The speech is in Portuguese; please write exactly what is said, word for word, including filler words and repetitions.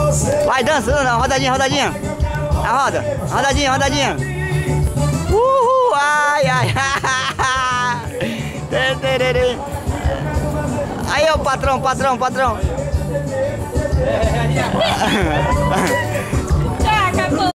Vai dançando, rodadinha, rodadinha. A roda, rodadinha, rodadinha. Uhul, ai, ai, ai. Aí, ó, patrão, patrão, patrão.